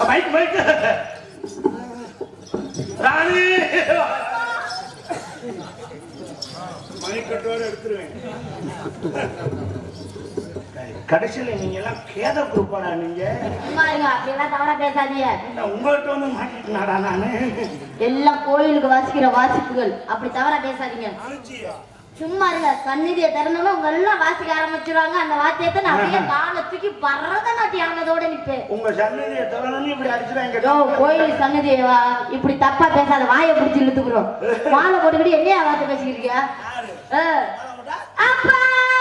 Mic mic ராணி மைக்கட்டோட எடுத்துருவேன். கடைசியில நீங்க எல்லாம் கேத குரூப்பாடா நீங்க. அப்படியெல்லாம் தவறா பேசாதீங்க. உங்கள்கிட்ட வந்து மாட்டிக்கிட்டா நானு. எல்லாம் கோயிலுக்கு வாசிக்கிற வாசிப்புகள், அப்படி தவறா பேசாதீங்க. சும்மா இருங்க. சந்நிதியை திறந்தோம்னா உங்க எல்லாம் வாசிக்க ஆரம்பிச்சிருவாங்க. அந்த வாத்தியத்தை நான் அப்படியே காலை தூக்கி பரதநாட்டியம் ஆனதோட நிற்பேன். உங்க சந்நிதியை திறந்தோன்னு இப்படி அடிச்சுறாங்க. கோயில் சந்நிதியவா இப்படி தப்பா பேசாத, வாயை பிடிச்சி இழுத்துக்கிறோம். மாலை போட்டுக்கிட்டு என்னையா வார்த்தை பேசிக்கிறீங்க? அப்பா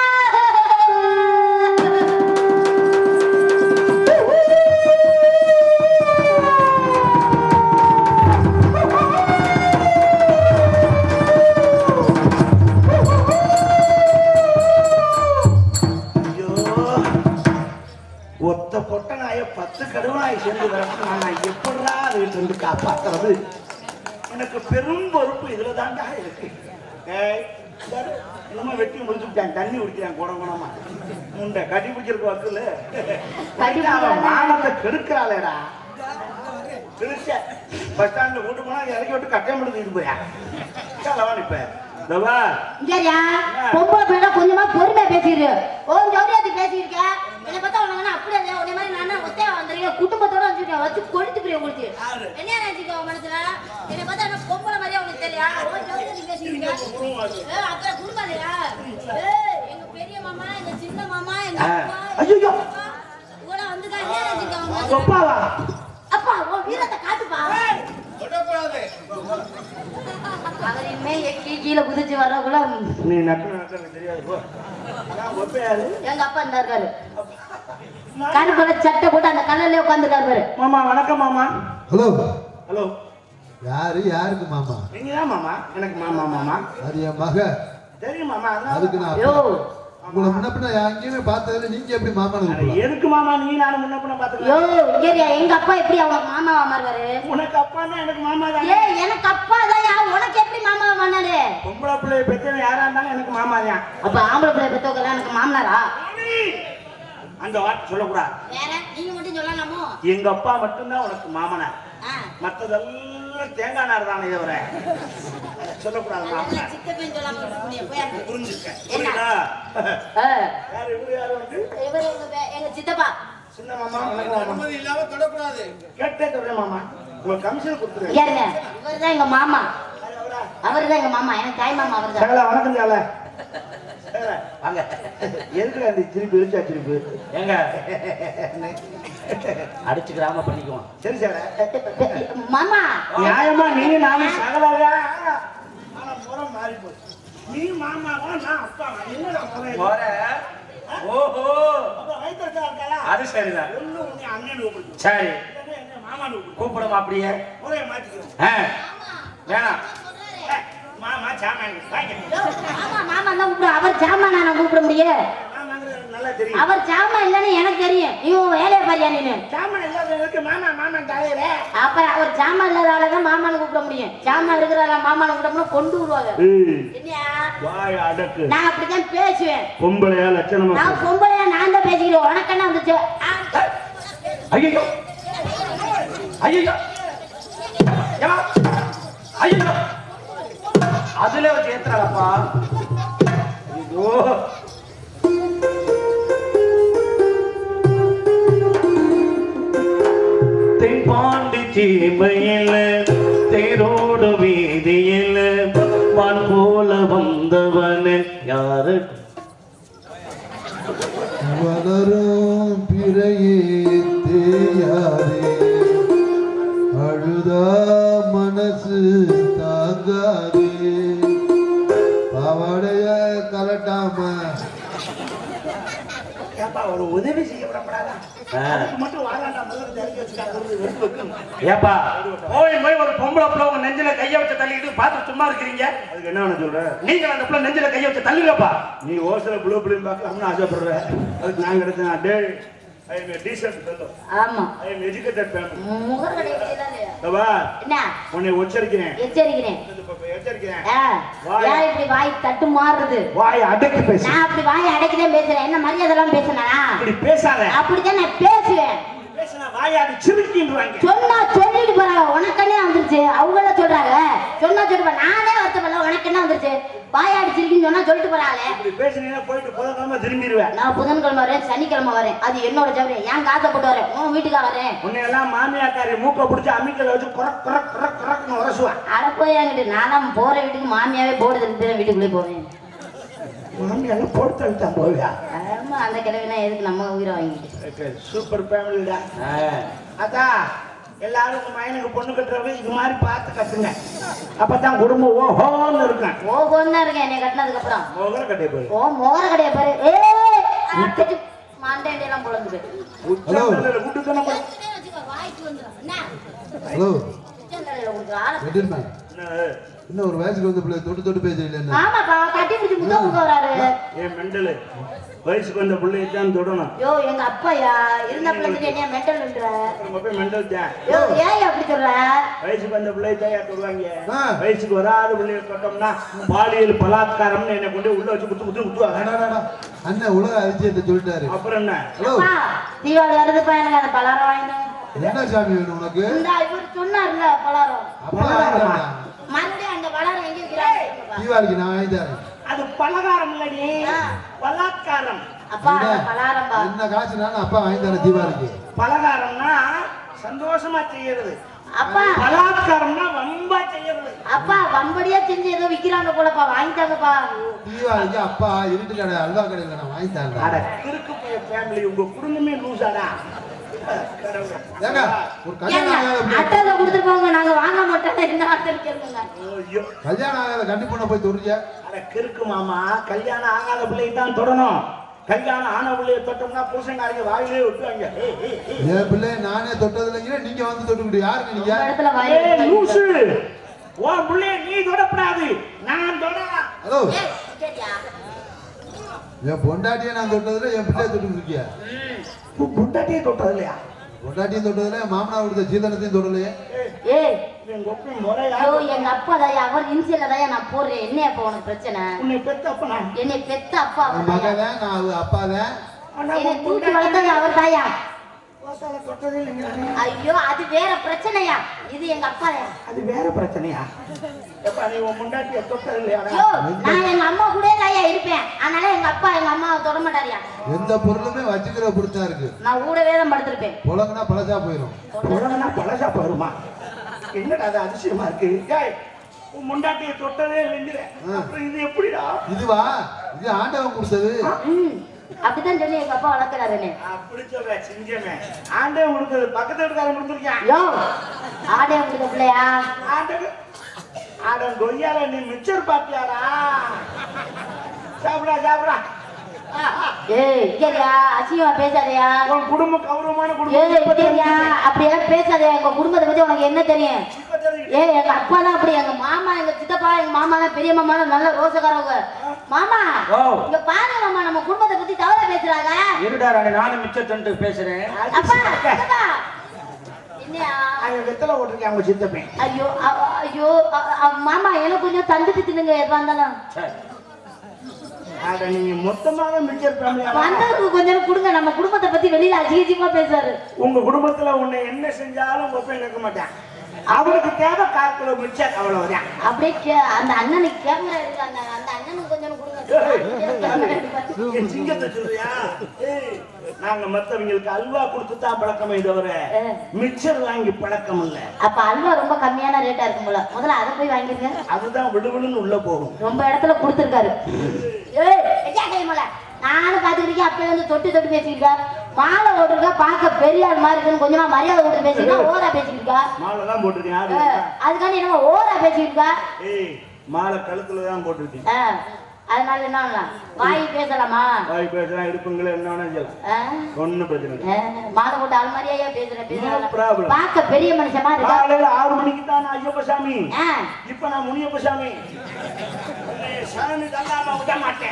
ஒத்த பொட்ட நாய 10 கடுவனாய் சேர்ந்து நான் எப்படா அதை வந்து காப்பாத்துறது? எனக்கு பெரும் பொறுப்பு இதுல தாண்டா இருக்கு. இன்னும் வெட்டி முடிச்சுட்டான், தண்ணி குடிக்கிறான் குணகுணமா. முண்டை கட்டி பிடிச்சிருக்க வக்குல மானத்தை கெடுக்கிறாளேடா. திருச்ச பஸ் ஸ்டாண்ட்ல கூட்டு போனா இறக்கி விட்டு கட்டம் எடுத்துட்டு போயா இப்ப பொம்பளை பிள்ளை கொஞ்சமா பொறுமையா பேசிடு. ஜவுரியாத்துக்கு பேசியிருக்க என்ன பார்த்தா உனக்கு அப்படியே உன்ன மாதிரி நான் ஒத்தையா வந்துருக்கேன். குடும்பத்தோட வந்துருக்கேன், வச்சு கொடுத்துக்கிறேன் உங்களுக்கு. என்ன நினைச்சுக்கோ மனசுல என்ன பார்த்தா என்ன பொம்பளை மாதிரியா உனக்கு தெரியா? ஜவுரியாத்துக்கு பேசியிருக்க அப்புறம் குடும்பாலையா? எங்க பெரிய மாமா, எங்க சின்ன மாமா, எங்க அப்பா கூட வந்துக்கா. என்ன நினைச்சுக்கோ அப்பா உன் வீரத்தை காட்டுப்பா. அவரையுமே கீழே குதிச்சு வர்றக்குள்ள நீ நட்டு தெரியாது. எங்க அப்பா இந்த இருக்காரு, கருப்புல சட்டை போட்டு அந்த கலர்ல உட்காந்துருக்காரு. மாமா வணக்கம் மாமா. Hello hello. யாருக்கு மாமா? நீங்க தான் மாமா. எனக்கு மாமா. மாமா அது என் மக. தெரியும் மாமா. அதுக்கு நான் உங்களை முன்னப்பின எங்கேயுமே பார்த்ததுல நீங்க எப்படி மாமா? எதுக்கு மாமா நீ நானும் முன்னப்பின பாத்துக்கோ. எங்க அப்பா எப்படி அவங்க மாமாவா மாறுவாரு? உனக்கு அப்பான்னா எனக்கு மாமா தான். எனக்கு அப்பா தான். உனக்கு எப்படி மாமாவா மாறினாரு? பொம்பளை பிள்ளைய பெற்றவன் யாரா இருந்தாலும் எனக்கு மாமா தான். அப்ப ஆம்பளை பிள்ளை பெற்றவங்க எனக்கு மாமனாரா? அந்த வார்த்தை சொல்லக்கூடாது. வேற நீங்க மட்டும் சொல்லலாமோ? எங்க அப்பா மட்டும்தான் உனக்கு மாமனார். மத்ததெல்லாம் தேங்காய் நார் தானே இதை சொல்லக்கூடாது. சித்தப்பா சின்ன மாமா இல்லாம தொடக்கூடாது. கேட்டே சொல்றேன் மாமா. உங்களுக்கு கமிஷன் கொடுத்துருங்க. இவர்தான் எங்க மாமா. அவர்தான் எங்க மாமா. எனக்கு தாய் மாமா அவர்தான். வணக்கம் ஜால. வாங்க. எதுக்கு அந்த திருப்பி இழுச்சா திருப்பி எங்க அடிச்சுக்கிறாம பண்ணிக்குவோம். சரி சார் மாமா. நியாயமா நீங்க நானும் சகலாயா? ஆனா முறை மாறி போச்சு. நீ மாமாவா நான் அப்பாவா? என்னடா முறை? ஓஹோ வயிற்றுக்கா இருக்காளா? அது சரிதான். அண்ணன் கூப்பிடு. சரி மாமா கூப்பிடுமா? அப்படியே முறையை மாத்திக்கிறோம். வேணாம் மாமா சாமான். மாமா தான் கூப்பிடு. அவர் சாமான் நான் கூப்பிட முடியும். அவர் சாமான் இல்லன்னு எனக்கு தெரியும். இவன் வேலையை பாரியா நீனு? சாமான் இல்லாதவங்களுக்கு மாமா மாமா தலையில. அப்புறம் அவர் சாமான் இல்லாத ஆளதான் மாமான்னு கூப்பிட முடியும். சாமான் இருக்கிற மாமான்னு கூப்பிட்டோம்னா கொண்டு விடுவாங்க. நான் அப்படித்தான் பேசுவேன். பொம்பளையா லட்சணமா? நான் பொம்பளையா நான் தான் பேசிக்கிறேன். உனக்கு என்ன வந்துச்சு? ஐயோ ஐயோ ஐயோ அதுல வச்சு ஏத்துறாளப்பா. ஐயோ தென்பாண்டி சீமையில தேரோடு வீதியில வான் போல வந்தவன் யாரு? வளரும் பிறையே தேயாரே அழுதா மனசு தாங்காதே பாவாடைய கலட்டாம ஒரு உதவி செய்யப்படாதா? ஏப்பா போய் போய் ஒரு பொம்பளை பிள்ளை உங்க நெஞ்சில கைய வச்சு தள்ளிட்டு பார்த்து சும்மா இருக்கிறீங்க. அதுக்கு என்ன சொல்ற? நீங்க அந்த பிள்ளை நெஞ்சில கைய வச்சு தள்ளுங்கப்பா. நீ ஓசல புள்ள பிள்ளையும் பார்க்கலாம்னு ஆசைப்படுற. அதுக்கு நான் கிடைச்சேன். டே I am a decent fellow. ஆமா. I am educated family. முகர் கடையிலயே. தவா. என்ன? உன்னை எச்சரிக்கிறேன். எச்சரிக்கிறேன். வாய் இப்படி வாய் தட்டு மாறுது. வாய் அடக்கி பேசு. நான் அப்படி வாய் அடக்கிதான் பேசுறேன். என்ன மரியாதை எல்லாம் பேசனா? அப்படி பேசாத. அப்படிதான் நான் பேசுவேன். பேசினா வாயாடி சிரிக்கின்றாங்க. சொன்னா சொல்லிட்டு போறாங்க. உனக்கு என்ன வந்துருச்சு? அவங்கள சொல்றாங்க. சொன்னா சொல்லிட்டு நானே வருத்தப்படல. உனக்கு என்ன வந்துருச்சு? வாயாடி சிரிக்கின்னு சொன்னா சொல்லிட்டு போறாங்களே. இப்படி பேசுனீங்கன்னா போயிட்டு புதன்கிழமை திரும்பிடுவேன். நான் புதன்கிழமை வரேன், சனிக்கிழமை வரேன். அது என்னோட ஜவுரி. ஏன் காசை போட்டு வரேன்? உன் வீட்டுக்கா வரேன். உன்னையெல்லாம் மாமியாக்காரி மூக்க பிடிச்சி அம்மிக்கல வச்சு குறக் குறக் குறக் குறக்னு உரசுவேன். அட போய் என்கிட்ட நானும் போற வீட்டுக்கு மாமியாவே போட்டு தள்ளிட்டு வீட்டுக்குள்ளே போவேன். மாமியாலும் போட்டு தள்ளித்தான் போவியா? ஆமா, அந்த கிழவினா எதுக்கு நம்ம உயிரை வாங்கிட்டு. சூப்பர் ஃபேமிலிடா. அதான் எல்லாரும் உங்க மகனுக்கு பொண்ணு கட்டுறவங்க இது மாதிரி பார்த்து கட்டுங்க. அப்பதான் குடும்பம் ஓஹோன்னு இருக்கும். ஓஹோன்னு தான் இருக்கேன் என்னை கட்டினதுக்கு அப்புறம். மோகர கட்டைய போய் ஓ மோகர கடையை பாரு. ஏய் மாண்டேண்டி எல்லாம் பொழந்து போய் உச்சந்தலையில குட்டுக்கணும். ஹலோ உச்சந்தலையில கொடுக்குற வெட்டிருந்தேன். இன்னும் ஒரு வயசுக்கு வந்து பிள்ளை தொட்டு தொட்டு பேசுறீங்க என்ன? ஆமாப்பா, கட்டி பிடிச்சி முத்தம் கொடுக்க வராரு. ஏன் மெண்டலு வயசுக்கு வந்த பிள்ளையை தான் தொடணும். யோ எங்க அப்பாயா இருந்த பிள்ளைக்கு என்ன மெண்டல்ன்ற? நம்ம போய் மெண்டல் தான். யோ ஏன் அப்படி சொல்ற? வயசுக்கு வந்த பிள்ளையை தான் தொடுவாங்க. வயசுக்கு வராத பிள்ளையை தொட்டோம்னா பாலியல் பலாத்காரம்னு என்னை கொண்டு உள்ள வச்சு குத்துவாங்க. அண்ணன் உலக அதிசயத்தை சொல்லிட்டாரு. அப்புறம் என்ன? ஹலோ தீபாவளி வருதுப்பா, எனக்கு அந்த பலாரம் வாங்கிடும். என்ன சாமி வேணும் உனக்கு? இந்த இவர் சொன்னார்ல பலாரம். மறுபடியும் அந்த பலாரம் எங்க வைக்கிறாங்க? தீபாவளிக்கு நான் வாங்கி தரேன். அது பலகாரம் இல்லடி, பலாத்காரம். அப்பா பலாரம் பா. என்ன காசுனாலும் அப்பா வாங்கி தரேன் தீபாவளிக்கு. பலகாரம்னா சந்தோஷமா செய்யறது. அப்பா பலாத்காரம்னா வம்பா செய்யறது. அப்பா வம்படியா செஞ்சு ஏதோ விக்கிறாங்க போலப்பா, வாங்கிட்டாங்கப்பா. தீபாவளிக்கு அப்பா இருட்டு கடை அல்வா கடையில் நான் வாங்கி தரேன். அட கிறுக்கு போய் ஃபேமிலி, உங்க குடும்பமே லூசாடா. ஏங்க ஒரு கல்யாணம் ஆகாத அட்டை கொடுத்துருப்பாங்க, நாங்க வாங்க மாட்டோம். என்ன அட்டை கேளுங்க. ஐயோ கல்யாணம் ஆகாத கண்டி பொண்ணை போய் தொடுறியா? அட கிறுக்கு மாமா, கல்யாணம் ஆகாத பிள்ளையை தான் தொடணும். கல்யாணம் ஆன பிள்ளையை தொட்டோம்னா பூசங்காரங்க வாயிலே விட்டுவாங்க. என் பிள்ளை நானே தொட்டது இல்லைங்க, நீங்க வந்து தொட்டுக்கிட்டு யாருங்க நீங்க? இடத்துல வாய் லூசு, உன் பிள்ளைய நீ தொடப்படாது, நான் தொடலாம். ஹலோ கேட்டியா? என் பொண்டாட்டியை நான் தொட்டதுல என் பிள்ளைய தொட்டுக்கிட்டு இருக்கியா? புண்டாட்டியே தொட்டது இல்லையா? பொண்டாட்டியும் தொட்டதுல மாமனார் கொடுத்த சீதனத்தையும் தொடலையே. ஏய் எங்க ஒப்பி முறையா? ஐயோ எங்க அப்பா தாயா, அவர் இன்சியல்ல தாயா நான் போடுறேன். என்ன அப்பா உனக்கு பிரச்சனை? உன்னை பெத்த அப்பனா? என்னை பெத்த அப்பா அவர் தாயா. மகதான் நான் அப்பாதான். ஆனா என்னை உன் தூக்கி வளர்த்தது அவர் தாயா. புண்டாட்டியை தொட்டதே இல்லைங்க. ஐயோ அது வேற பிரச்சனையா, இது எங்க அப்பா. அது வேற பிரச்சனையா? எப்ப நீ உன் முண்டாட்டியை தொட்டது இல்லையாடா? ஐயோ நான் எங்க அம்மா கூட தாயா இருப்பேன், அதனால எங்க அப்பா எங்க அம்மாவை தொட மாட்டாரியா. எந்த பொருளுமே வச்சுக்கிற பொறுத்தா இருக்கு. நான் கூடவே தான் படுத்திருப்பேன். புலங்கனா பழசா போயிடும். உலகனா பழசா போயிருமா? என்னடா அது அதிசயமா இருக்கு. ஏய் உன் முண்டாட்டியை தொட்டதே இல்லைங்கிற, அப்புறம் இது எப்படிடா? இதுவா? இது ஆண்டவன் கொடுத்தது. அப்படிதான் சொல்லி எங்க அப்பா வளர்க்கிறாருன்னு. அப்படி சொல்ற சிங்கமே. ஆண்டே உங்களுக்கு பக்கத்து வீட்டுக்காரன் கொடுத்துருக்கியான். யோ ஆடே கொடுத்த பிள்ளையா? ஆடன் கொய்யால நீ மிச்சர் பாத்தியாரா? சாப்பிடா சாப்பிடா. ஏய் இங்கயா அசிங்கமா பேசாதயா. உன் குடும்பம் கௌரவமான ஏய் குடும்பம். இங்கயா அப்படியே பேசாதயா. எங்க குடும்பத்தை பத்தி உனக்கு என்ன தெரியும்? ஏய் எங்க அப்பா தான் அப்படி, எங்க மாமா எங்க சித்தப்பா எங்க மாமா தான் பெரிய மாமா தான் நல்ல ரோசக்காரவங்க. மாமா இங்க பாருங்க மாமா, நம்ம குடும்பத்தை பத்தி தவறா பேசுறாங்க. இருடா ராணி, நானும் மிச்சர் பேசுறேன். அப்பா சித்தப்பா என்னையா? அங்க வெத்தலை ஓட்டிருக்கேன் அவங்க சித்தப்பேன். ஐயோ ஐயோ மாமா எனக்கு கொஞ்சம் தந்துட்டு தின்னுங்க எதுவா இருந்தாலும். அட நீங்க மொத்தமாக மிச்சர் ஃபேமிலியா? வந்தவருக்கு கொஞ்சம் கொடுங்க, நம்ம குடும்பத்தை பத்தி வெளியில அஜீஜியமா பேசுறாரு. உங்க குடும்பத்துல உன்னை என்ன செஞ்சாலும் ஒப்பேன் கேட்க மாட்டேன். அவருக்கு தேவை 1/4 கிலோ மிச்சர், அவ்வளவுதான். அப்படியே அந்த அண்ணனுக்கு கேமரா இருக்கு, அந்த அண்ணனுக்கு கொஞ்சம் கொடுங்க. என் சிங்கத்தை சொல்றியா? நாங்க மத்தவங்களுக்கு அல்வா கொடுத்துதான் பழக்கமே தவிர மிச்சர் வாங்கி பழக்கம் இல்ல. அப்ப அல்வா ரொம்ப கம்மியான ரேட்டா இருக்கும் போல, முதல்ல அதை போய் வாங்கிருங்க. அதுதான் விடுவிடுன்னு உள்ள போகும். ரொம்ப இடத்துல கொடுத்துருக்காரு. நானும் பாத்துக்கிட்டீங்க, அப்பயே வந்து தொட்டு தொட்டு பேசிக்கிட்டா. மாலை ஓட்டுருக்கா, பார்க்க பெரிய ஆள் மாதிரி இருக்குன்னு கொஞ்சமா மரியாதை கொடுத்து பேசிக்கிட்டா. ஓரா பேசிக்கிட்டா. மாலை தான் போட்டிருக்கேன். அதுக்காண்டி என்னமோ ஓரா பேசிக்கிட்டா. ஏய் மாலை கழுத்துல தான் போட்டிருக்கேன். அதனால என்ன பண்ணலாம்? வாய் பேசலாமா? வாய் பேசலாம், இருப்புங்களே என்ன வேணா செய்யலாம். ஒண்ணும் பிரச்சனை இல்லை. மாலை போட்டு ஆள் மாதிரியா பேசுறேன். ப்ராப்ளம். பார்க்க பெரிய மனுஷமா இருக்கா. காலையில 6 மணிக்கு தான் நான் ஐயப்ப சாமி, இப்ப நான் முனியப்ப சாமி. சாமி தள்ளாம விட மாட்டேன்.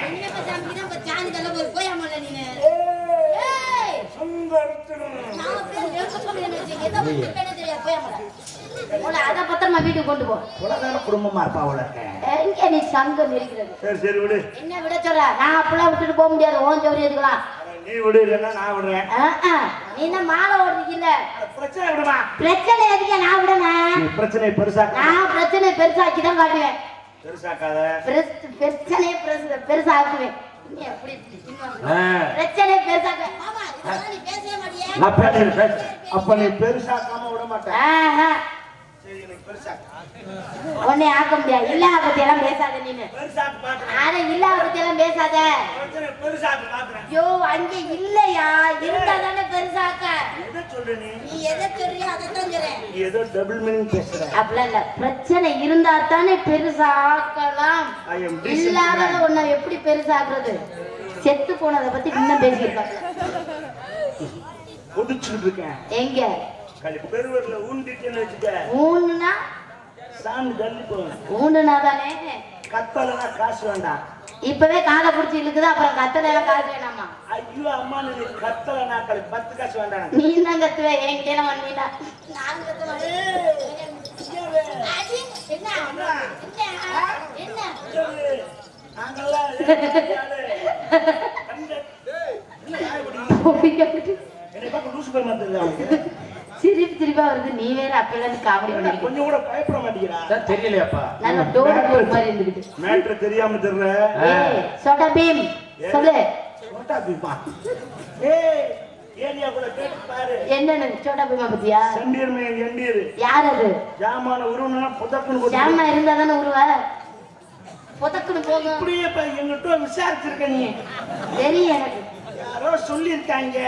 அத பத்திரமா வீட்டுக்கு கொண்டு போ. உலகான குடும்பமா இருப்பா அவள. நீ சங்கம் இருக்கிறது. சரி சரி விடு. என்ன விட சொல்ற? நான் அப்படிலாம் விட்டுட்டு போக முடியாது. ஓன் சௌரியத்துக்கலாம் நீ நீ விடு இல்லைன்னா நான் விடுறேன். நீ என்ன மாலை ஓடுறீங்கல்ல? பிரச்சனை விடுமா? பிரச்சனை எதுக்கு நான் விடுறேன்? நீ பிரச்சனை பெருசாக்க. நான் பிரச்சனை பெருசாக்கி தான் காட்டுவேன். பெருசாக்காத. பிரச்சனையை பெருசாக்குவேன். நீ எப்படி பிரச்சனை பெருசாக்க? ஆமா, இதெல்லாம் நீ பேசவே மாட்டியே. நான் பேசுறேன். அப்ப நீ பெருசாக்காம விட மாட்டேன். சரி, நீ பெருசாக்க. உன்னை ஆக்க முடியாது. இல்ல பத்தி எல்லாம் பேசாத நீ. பெருசாக்க பாக்குறேன். ஆனா இல்ல பத்தி எல்லாம் பேசாத. பிரச்சனை பெருசாக்க பாக்குறேன். ஐயோ, அங்க இல்லையா? இருந்தா தானே பெருசாக்க. எதை சொல்ற நீ? நீ எதை சொல்றியோ அதை தான் சொல்றேன். நீ ஏதோ டபுள் மீனிங் பேசுற. அப்படிலாம் இல்ல. பிரச்சனை இருந்தா தானே பெருசாக்கலாம். இல்லாத ஒன்ன எப்படி பெருசாக்குறது? செத்து போனதை பத்தி இன்னும் பேசியிருக்காங்க. கொதிச்சுட்டு இருக்கேன். எங்க? பெருவர்ல ஊண்டிட்டேன்னு வச்சுக்க. ஊண்டுனா சாமி தள்ளி போவேன். ஊண்டுனா தானே. கத்தலைன்னா காசு வேண்டாம். இப்பவே காலை பிடிச்சி இழுக்குது, அப்புறம் கத்தல எல்லாம் காசு வேணாமா? ஐயோ அம்மா, நீ கத்தலைன்னா 10 காசு வேண்டாம். நீ தான் கத்துவே, என்கிட்ட வந்தீங்கன்னா நான் கத்துவேன். சிரிப்பா வருது. நீ வேற அப்பெல்லாம் காமெடி பண்ணி கொஞ்சம் கூட பயப்பட மாட்டேங்கிறா. தெரியலையாப்பா? நல்ல டோர் மாதிரி இருந்துகிட்டு மேட்டர் தெரியாம தெரியல. சோட்டா பீம் சொல்லு. சோட்டா பீமா? ஏய், ஏரியா கூட கேட்டு பாரு. என்னன்னு சோட்டா பீமா பத்தியா? சண்டீர் மே எண்டீர். யார் அது? ஜாமான உருவனா புதக்குன்னு ஜாமா இருந்தா தானே உருவ. புதக்குன்னு போகும். இப்படியே எங்கிட்ட விசாரிச்சிருக்க நீ. தெரியும் எனக்கு. யாரோ சொல்லியிருக்காங்க.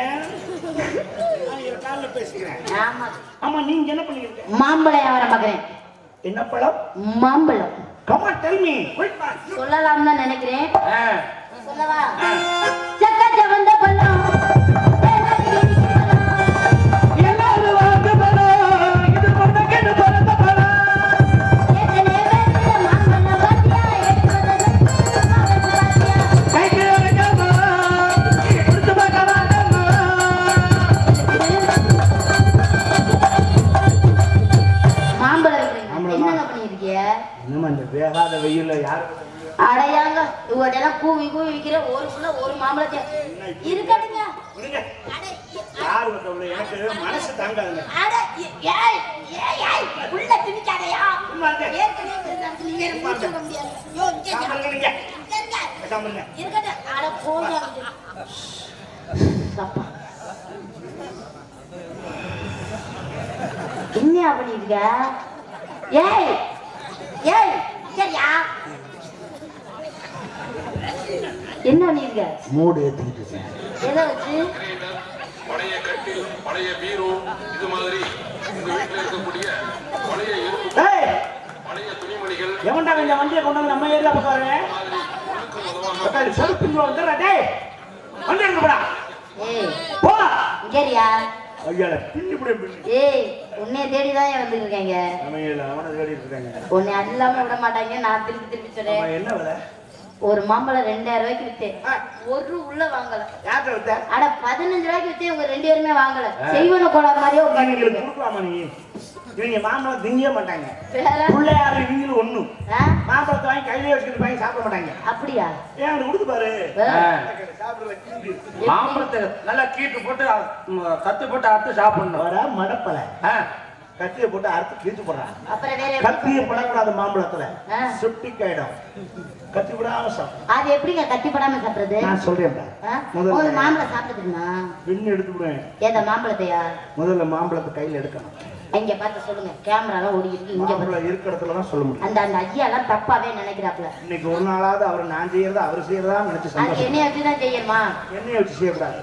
காலைல பேசுகிறேன். ஆமா. ஆமா, நீங்க என்ன பண்ணிருக்க? மாம்பழம் வியாபாரம் பாக்குறேன். என்ன பழம்? மாம்பழம். Come on, tell me. சொல்லலாம் தான் நினைக்கிறேன். சொல்லவா? சக்கச்ச வந்த பழம். எல்லாரும் வாங்க பழம். இது கொண்ட கேட்டு பழத்த பழம். ஏத்தனே வெச்ச மாம்பழம் பாத்தியா? எடுத்தது பாத்தியா? கைக்கு வரகமா. கொடுத்து பார்க்கலாமா? மாம்பழம் என்னங்க பண்ணிருக்கீங்க? என்னமா இந்த வேகாத வெயில்ல யாரு அடையாங்க இவடெல்லாம் கூவி விக்கிற ஒரு புள்ள ஒரு மாம்பழத்தை இருக்கட்டுங்க. யாரு வந்தவங்க? எனக்கு மனசு தாங்காதுங்க. அட ஏய் ஏய் ஏய் புள்ள திணிக்காதயா? ஏற்கனவே நீங்க மூச்சு விட முடியாது. யோ இங்க சாம்பலுங்க. இருக்கட்ட அட போங்க. சப்பா என்ன பண்ணிருக்க? ஏய் ஏய் சரியா? என்ன பண்ணிருக்க? மூடு ஏத்திக்கிட்டு எதை வச்சு? பழைய கட்டில், பழைய பீரோ, இது மாதிரி உங்க வீட்டுல இருக்கக்கூடிய பழைய எறும்பு, பழைய துணிமணிகள் எவன்டா இந்த வண்டியை கொண்டு வந்து நம்ம ஏரியா பக்கம் வரேன். செருப்பு வந்துடுறா. டேய் வண்டி எடுக்க போடா. ஏய் போ சரியா? ஐயால பின்னி புடி பின்னி. ஏய் உன்னை தேடி தான் வந்துருக்கீங்க. அமையல அவன தேடி இருக்காங்க. உன்னை அல்லாம விட மாட்டாங்க. நான் திருப்பி சொல்றேன். என்ன விலை? ஒரு மாம்பழம் 2000 ரூபாய்க்கு வித்தேன். ஒரு உள்ள வாங்கல. யார்ட்ட வித்த? அட 15 ரூபாய்க்கு வித்தேன். உங்க 2 பேருமே வாங்கல. செய்வன கோளாறு மாதிரியே உங்களுக்கு கொடுக்கலாமா நீ? இவங்க மாம்பழம் திங்க மாட்டாங்க. பிள்ளையாரு இவங்களும் ஒண்ணு. மாம்பழத்தை வாங்கி கையிலே வச்சுக்கிட்டு வாங்கி சாப்பிட மாட்டாங்க. அப்படியா? ஏன் கொடுத்து பாரு. மாம்பழத்தை நல்லா கீட்டு போட்டு கத்து போட்டு அறுத்து சாப்பிடணும். வர மடப்பலை கத்தியை போட்டு அறுத்து கீழ்த்து போடுறான். அப்புறம் வேற கத்தியை போடக்கூடாது மாம்பழத்துல. சுட்டிக் ஆயிடும். கத்தி விடாம சாப்பிடும். அது எப்படிங்க கத்தி படாம சாப்பிடுறது? நான் சொல்றேன். முதல்ல மாம்பழம் சாப்பிட்டுருந்தா பின்னு எடுத்து விடுவேன். ஏதா மாம்பழத்தையா? முதல்ல மாம்பழத்தை கையில எடுக்கணும். இங்க பார்த்து சொல்லுங்க. கேமராலாம் ஓடி இருக்கு. இங்க இருக்கிற இடத்துல தான் சொல்ல முடியும். அந்த ஐயா எல்லாம் தப்பாவே நினைக்கிறாப்ல. இன்னைக்கு ஒரு நாளாவது அவர் நான் செய்யறதா அவர் செய்யறதா நினைச்சு சந்தோஷம். என்னைய வச்சுதான் செய்யணுமா? என்னைய வச்சு செய்யக்கூடாது.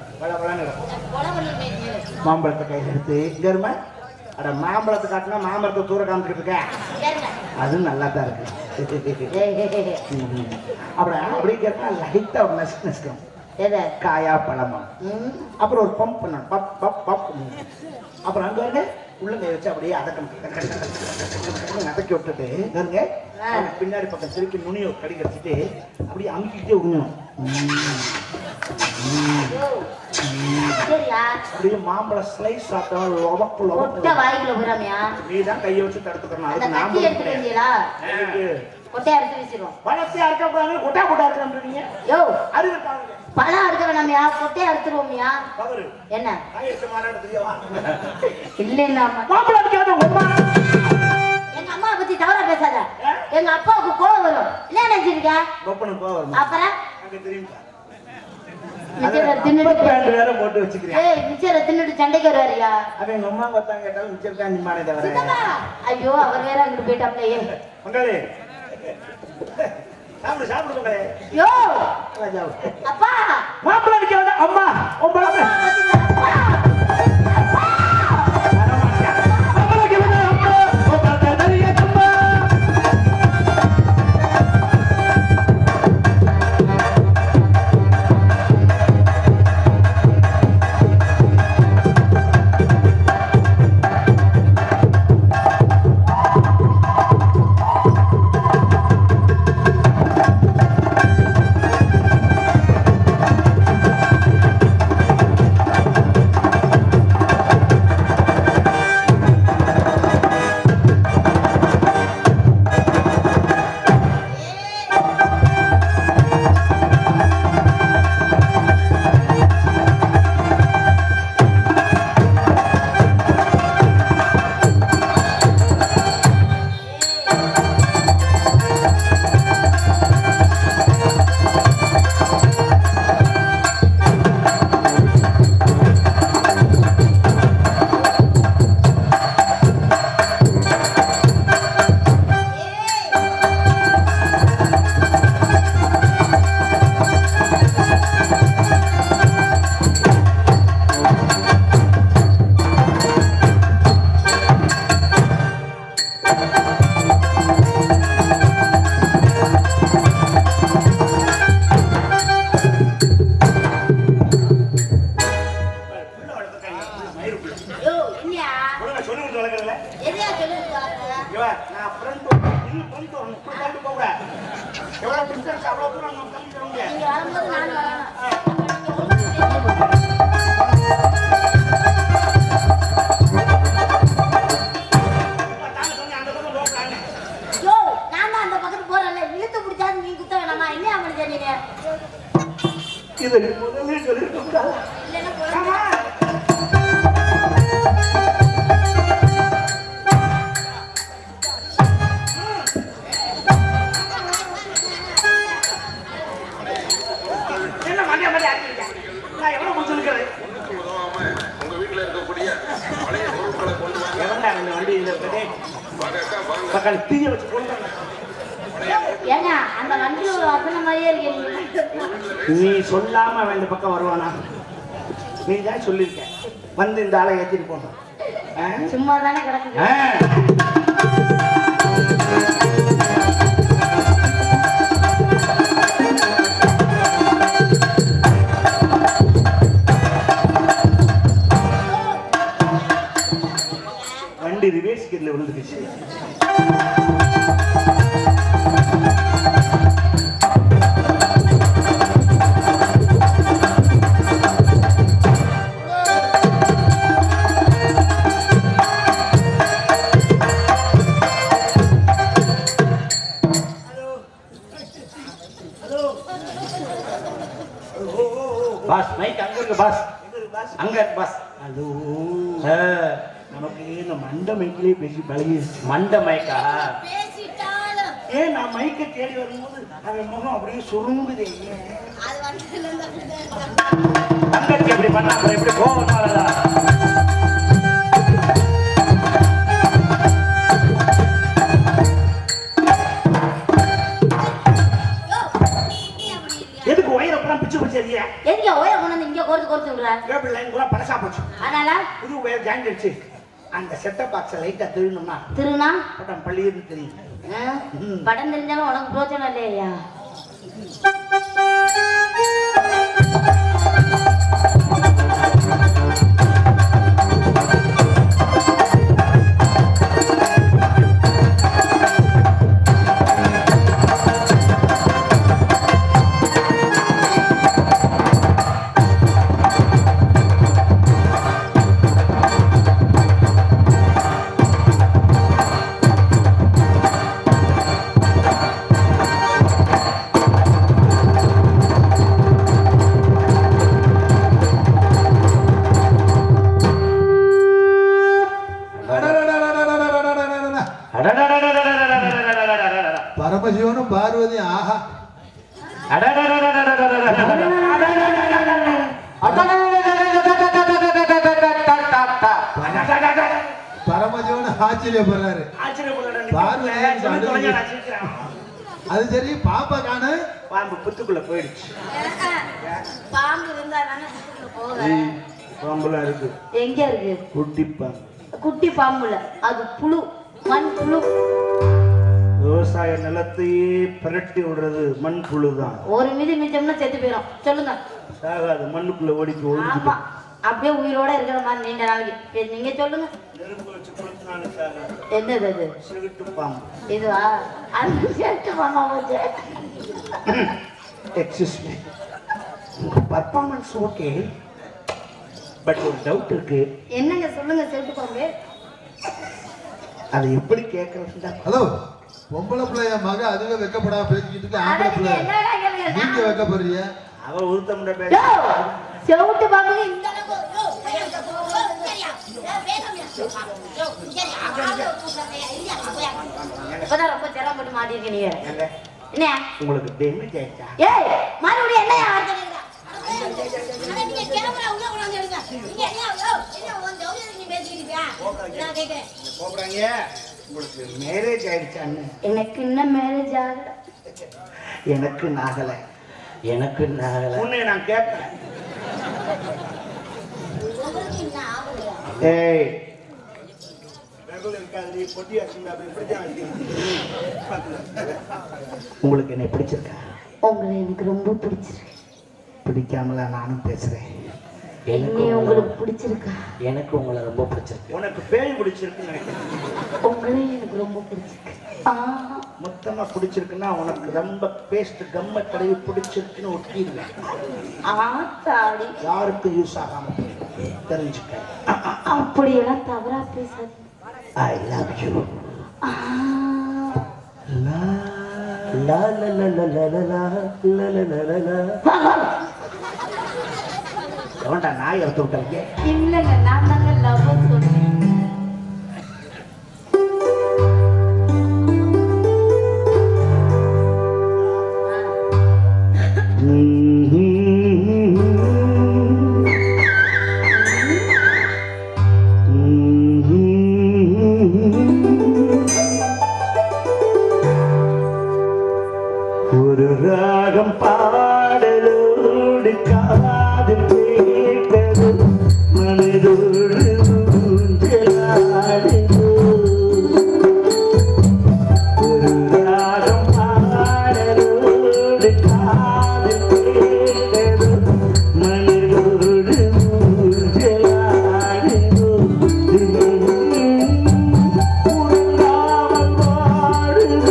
மாம்பழத்தை கையில எடுத்து இங்க இருமா. அட மாம்பழத்தை காட்டினா மாம்பழத்தை தூர காமிச்சிட்டு இருக்க. அது நல்லா தான் இருக்கு. அப்புறம் அப்படியே கேட்டா லைட்டா ஒரு நசுக்கும். காயா பழமா. அப்புறம் ஒரு பம்ப் பண்ணணும். பப் பப் பப். அப்புறம் அங்க வந்து உள்ளங்கை வச்சு அப்படியே அதக்கி விட்டுட்டு பாருங்க பின்னாடி பக்கம் திருப்பி நுனியை கடி கடிச்சிட்டு அப்படியே அமுக்கிட்டே விடணும். அப்படியே மாம்பழம் ஸ்லைஸ் சாப்பிட்டோம். நீ தான் கையை வச்சு தடுத்துக்கணும். அதுக்கு நாம பழத்தை அறுக்க கூடாது. கொட்டா கொட்டா இருக்கிறீங்க. யோ அறிவு பழம் அறுக்க வேணாமியா, கொட்டையை அறுத்துருவோமியா. என்ன இல்லைன்னா எங்க அம்மா பத்தி தவறா பேசாத. எங்க அப்பாவுக்கு கோவம் வரும். என்ன நினைச்சிருக்க? அப்புறம் தின்னுட்டு சண்டைக்கு வருவாரியா? ஐயோ, அவர் வேற அங்கிட்டு போயிட்டாப்லையே. யோ அப்பா, மாப்பிள்ளை அடிக்காத அம்மா. நீ சொல்லாம இந்த பக்கம் வருவானா? நீ தான் சொல்லிருக்க. வந்து இந்த ஆளை ஏத்திட்டு போனோம். சும்மா தானே கிடக்குது. வண்டி ரிவேஸ் கியர்ல விழுந்துருச்சு. பாஸ் மைக் அங்க இருக்கு பாஸ். அங்க இருக்கு பாஸ். ஹலோ. நமக்கு இந்த மண்ட மைக்கிலே பேசி பழகிடுச்சு. மண்ட மைக்கா? பேசிட்டாலும் ஏன் நான் மைக்கை தேடி வரும்போது அவன் முகம் அப்படியே சுருங்குதே. அது தங்கச்சி எப்படி பண்ணா எப்படி கோவம் வரதா? எதுக்கு ஒயரெல்லாம் பிச்சு பிடிச்சறியா? எங்க ஒயரை கொண்டு வந்து இங்க கோர்த்து கோர்த்துங்கற? கேபிள் லைன் கூட பழசா போச்சு. அதனால புது ஒயர் ஜாயின் ஆயிடுச்சு. அந்த செட்டப் பாக்ஸ் லைட்டா திருணுமா? திருனா படம் பள்ளியிருந்து தெரியும். படம் தெரிஞ்சாலும் உனக்கு பிரோஜனம் இல்லையா? பரமசிவனும் பார்வதி ஆஹா பரமசிவன் ஆச்சரியப்படுறாரு. அது சரி, பாப்பா காணு. பாம்பு புத்துக்குள்ள போயிடுச்சு. பாம்பு இருந்தா தானே போக. பாம்புலாம் இருக்கு. எங்க இருக்கு? குட்டி பாம்பு. குட்டி பாம்புல அது புழு, மண் புழு. விவசாய நிலத்தையே பிரட்டி விடுறது மண் புழு தான். ஒரு மிச்சம்னா செத்து போயிடும். சொல்லுங்க. சாகாது, மண்ணுக்குள்ள ஓடிக்கு ஆமா, ஓடிச்சு. அப்படியே உயிரோட இருக்கிற மாதிரி நீண்ட நாளைக்கு. நீங்க சொல்லுங்க. நெருப்பு வச்சு கொளுத்துனாலும் சாகாது. என்னது அது? சிறுட்டு பாம்பு. இதுவா? அது செத்து பாம்பா போச்சு. Excuse me, performance okay, but ஒரு டவுட் இருக்கு. என்னங்க சொல்லுங்க. செத்து பாம்பு அது எப்படி கேட்கறதுடா? ஹலோ, பொம்பளை பிள்ளைய மக அதுவே வெக்கப்படாம பேசிக்கிட்டு இருக்கு. ஆம்பளை பிள்ளை நீங்க வெக்கப்படுறீங்க. அவ உருத்தமுட பேச. செவுட்டு பாம்புக்கு இந்த இப்பதான் ரொம்ப சிரமப்பட்டு மாட்டிருக்க நீங்க. என்ன உங்களுக்கு டேமேஜ் ஆயிடுச்சா? ஏய், மறுபடியும் என்னையா போறாங்க. உங்களுக்கு மேரேஜ் ஆயிடுச்சான்னு? எனக்கு இன்னும் மேரேஜ் ஆகல. எனக்கு நாகல. எனக்கு நாகல. உன்னை நான் கேட்கிறேன். ஏய், உங்களுக்கு என்ன பிடிச்சிருக்கா? உங்களை எனக்கு ரொம்ப பிடிச்சிருக்கு. பிடிக்காமல நானும் பேசுறேன். உங்களுக்கு பிடிச்சிருக்கா? எனக்கு உங்களை ரொம்ப பிடிச்சிருக்கு. உனக்கு பேய் பிடிச்சிருக்குன்னு நினைக்கிறேன். உங்களே எனக்கு ரொம்ப பிடிச்சிருக்கு. மொத்தமா பிடிச்சிருக்குன்னா உனக்கு ரொம்ப பேஸ்ட் கம்ம தடவி பிடிச்சிருக்குன்னு ஒட்டிடுவேன். ஆத்தாடி, யாருக்கும் யூஸ் ஆகாம தெரிஞ்சுக்க. அப்படியெல்லாம் தவறா பேசாது. I love you. லா லா லா லா லா லா லா லா லா லா. எவன்டா நாய் எடுத்து விட்டாங்க? இல்லைங்க, நான் தாங்க லவ் சொல்றேன். ஒரு ராகம் பாடலோடு காது கேட்டது மனதோடு ஊஞ்சலாடுது. ஒரு ராகம் பாடலோடு காது கேட்டது மனதோடு ஊஞ்சலாடுது. உறங்காமல் வாடுதோ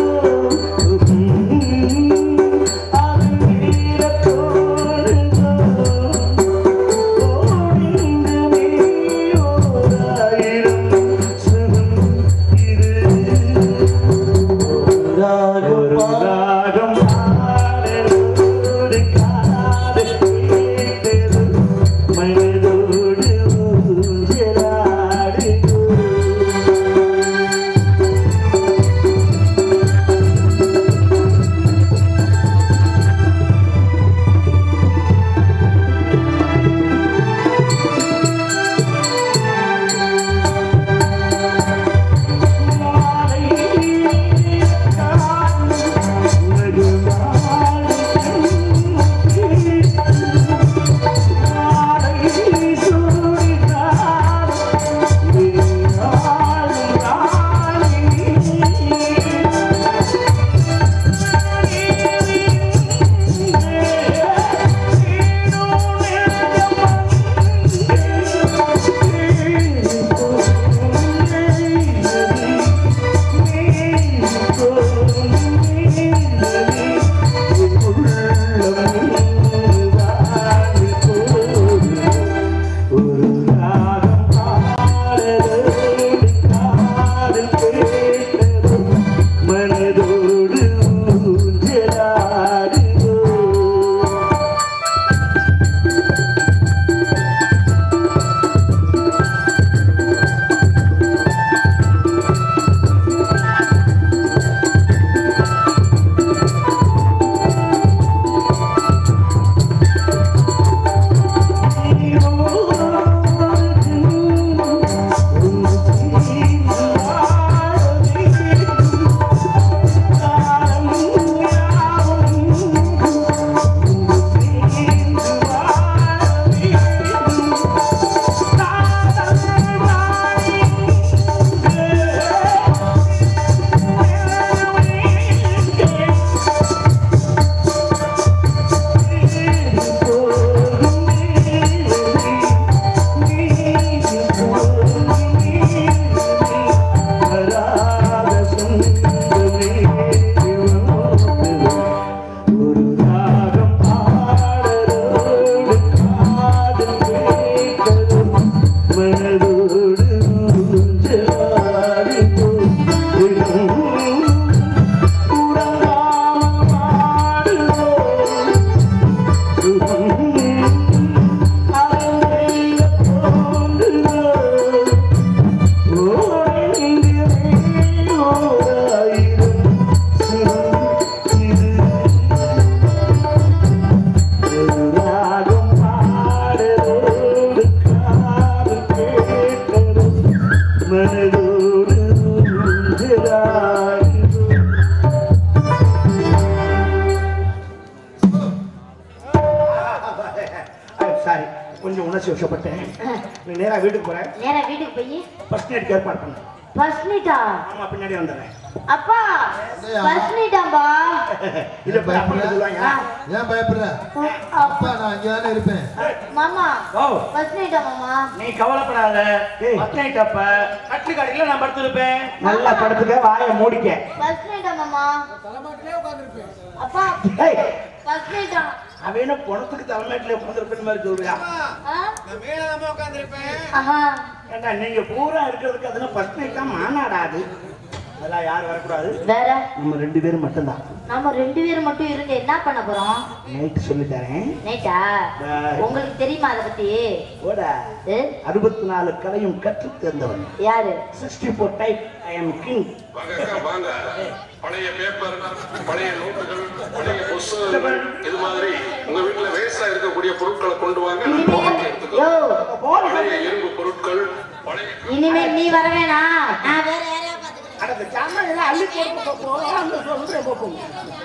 கொஞ்சம் உணர்ச்சி வசப்பட்டேன். நேரா வீட்டுக்கு போறேன். நேரா வீட்டுக்கு போய் ஃபர்ஸ்ட் நைட் ஏற்பாடு பண்ணு. ஃபர்ஸ்ட் நைட்டா? ஆமா, பின்னாடி வந்துறேன். அப்பா ஃபர்ஸ்ட் நைட்டாம்பா. இத பயப்பட சொல்லுவாங்க. ஏன் பயப்படுற? அப்பா நான் அங்க தானே இருப்பேன். மாமா ஓ ஃபர்ஸ்ட் நைட்டா மாமா? நீ கவலைப்படாத. ஃபர்ஸ்ட் நைட் அப்ப கட்டில் கடையில நான் படுத்துருப்பேன். நல்லா படுத்துக்க, வாயை மூடிக்க. ஃபர்ஸ்ட் நைட்டா மாமா? தலைமாட்டிலே உட்கார்ந்திருப்பேன். அப்பா ஏய் ஃபர்ஸ்ட் நைட்டா? அவன பொணத்துக்கு தலைமாட்டிலே உட்கார்ந்திருப்பேன் மாதிரி சொல்றியா? நான் மேல தான் உட்கார்ந்திருப்பேன். ஆஹா. ஏண்டா நீங்க பூரா இருக்கிறதுக்கு அதெல்லாம் ஃபர்ஸ்ட் நைட்டா மாநாடாது. அதெல்லாம் யாரும் வரக்கூடாது. வேற நம்ம 2 பேரும் மட்டும்தான். நம்ம 2 பேரும் மட்டும் இருந்து என்ன பண்ண போறோம்? நைட் சொல்லி தரேன். நைட்டா? உங்களுக்கு தெரியுமா அத பத்தி? ஓடா 64 கலையும் கற்று தேர்ந்தவன். யாரு? 64 டைப் ஐ அம் கிங். வாங்க வாங்க. பழைய பேப்பர், பழைய நோட்டுகள், பழைய புத்தகங்கள், இது மாதிரி உங்க வீட்டுல வேஸ்டா இருக்கக்கூடிய பொருட்களை கொண்டு வாங்க. யோ பழைய இரும்பு பொருட்கள், பழைய இனிமே நீ வர வேணாம். நான் வேற யாரையா பாத்துக்கிறேன். அட சாமான் எல்லாம் அள்ளி போட்டு போறோம். அந்த சொல்றேன் போப்போம்.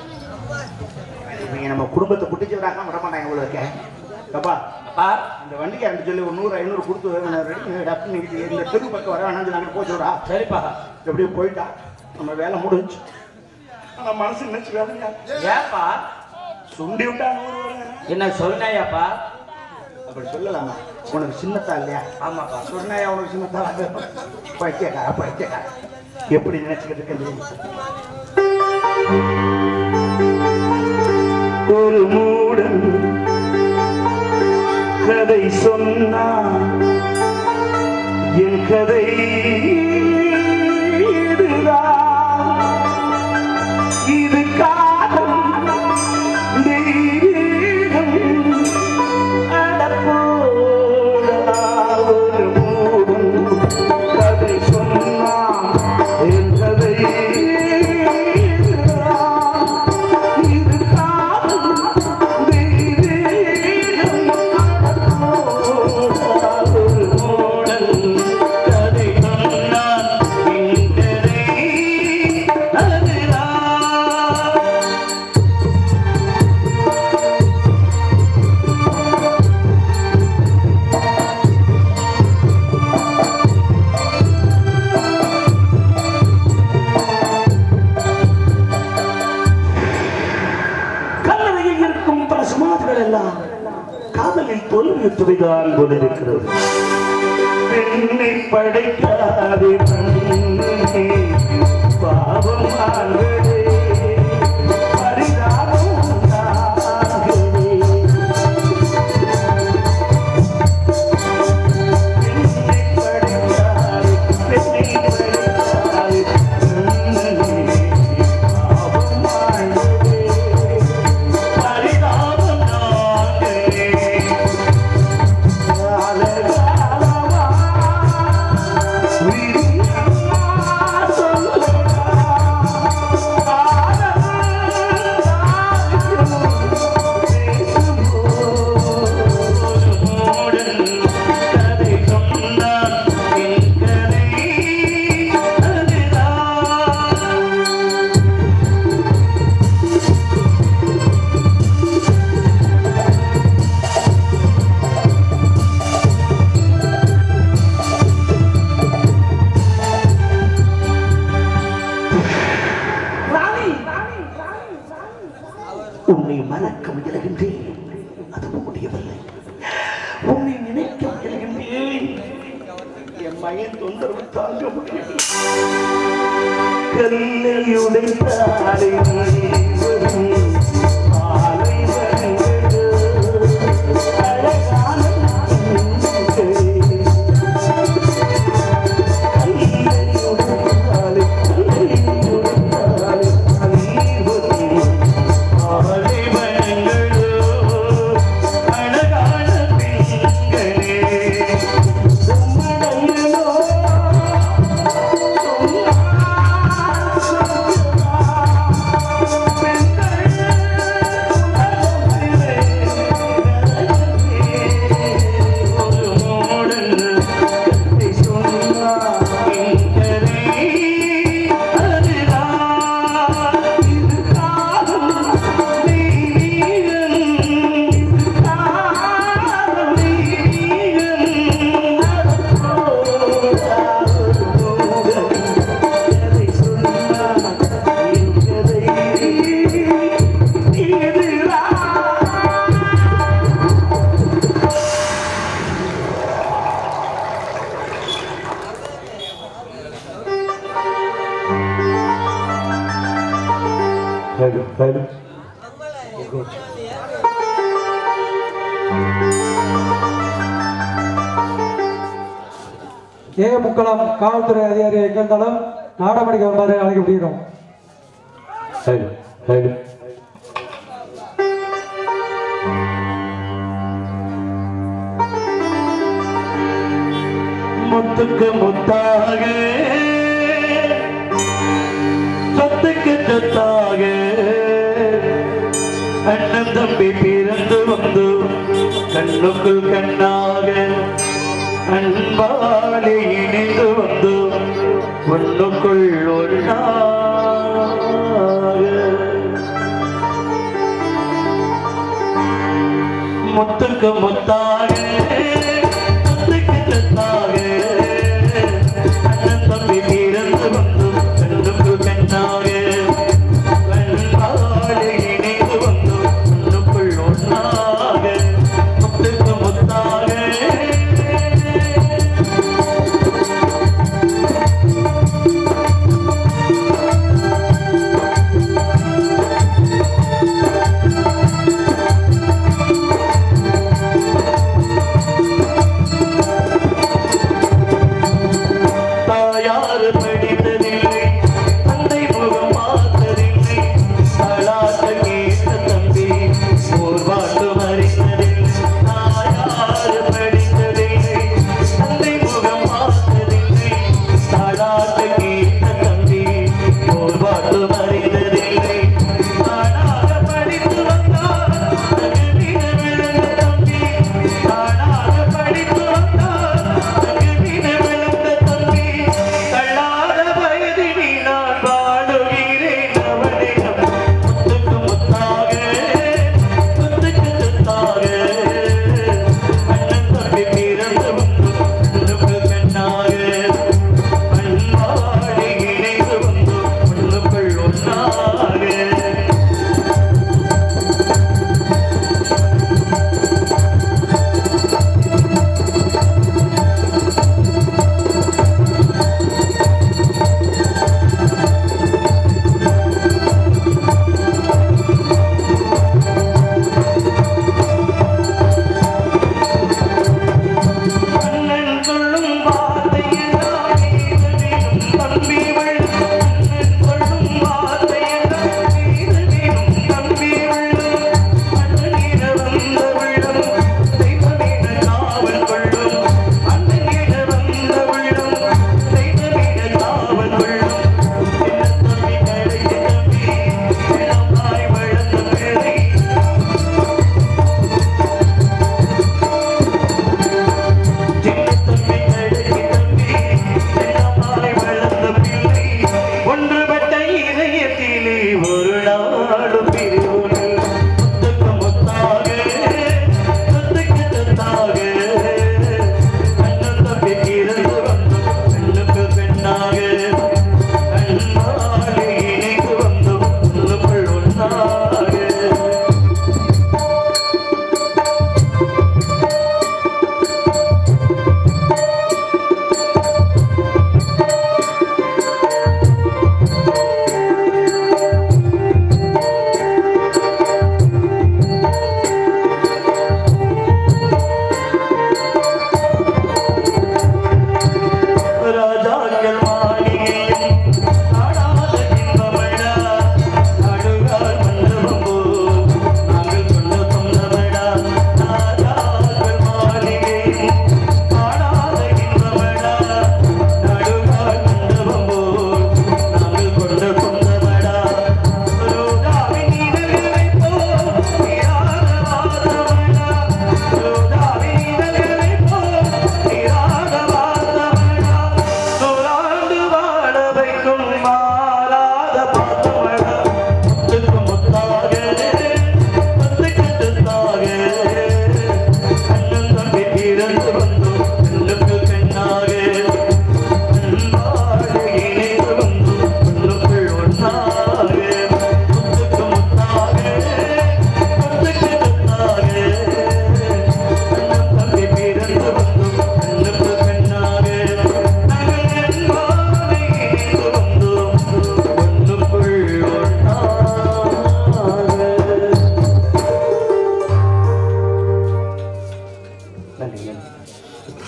நீங்க நம்ம குடும்பத்தை குட்டிச்சு விடாம விட மாட்டாங்க இவ்வளவு இருக்க. அப்பா அப்பா இந்த வண்டிக்கு அண்டு சொல்லி ஒரு 100 500 கொடுத்து ரெடி டப்பு நிக்கிட்டு இந்த தெரு பக்கம் வர வேணாம் நாங்க போச்சுடா. சரிப்பா எப்படியே போயிட்டா நம்ம வேலை முடிஞ்சு. ஆனா மனசு நினைச்சு வேலையா? ஏப்பா சுண்டி விட்டா 100 வரும். என்ன சொன்னாயாப்பா? அப்படி சொல்லலாமா? உனக்கு சின்னத்தா இல்லையா? ஆமாப்பா. சொன்னாயா உனக்கு சின்னத்தா? பைத்தியக்கார பைத்தியக்கார எப்படி நினைச்சுக்கிட்டு இருக்க? ஒரு மூடன் கதை சொன்னா என் கதை இது காதல் தெய்வீகம் அடப்போடா. ஒரு மூடன் கதை சொன்னா என் கதை காதலில் தோல்வியுற்றுதான் போலிருக்கிறது. பெண்ணை படைக்காதே பாவம் ஆகவே பரிதாபம் ஆகவே. பெண்ணை படைக்காதே பெண்ணை படைக்காதே பாவம் ஆகவே பரிதாபம் ஆகவே. உன்னை மறக்க முயலுகின்றேன், அது முடியவில்லை. உன்னை நினைக்க முயலுகின்றேன், என் மகன் தொந்தரவு தாங்க முடியவில்லை. கல்லை உடைத்தாலே ஆலை வருகிறது அழகான கல்லை உடைத்தாலே முக்கலாம் காவல்துறை அதிகாரி எங்க இருந்தாலும் நாடமணிக்கு வருமாறு அழைக்கப்படுகிறோம். முத்துக்கு முத்தாக சொத்துக்கு சொத்தாக அண்ணன் தம்பி பிறந்து வந்து கண்ணுக்குள் கண்ணாக அன்பாலே இணைந்து வந்து ஒன்றுக்குள் ஒன்றாக முத்துக்கு முத்தாக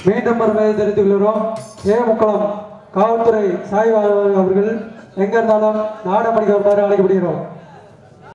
மீண்டும் ஒருமுறை தெரிவித்துக் கொள்கிறோம். ஏமுக்குளம் காவல்துறை சாய்வாளர் அவர்கள் எங்க இருந்தாலும் நாடமணிக்கு வருமாறு அழைக்கப்படுகிறோம்.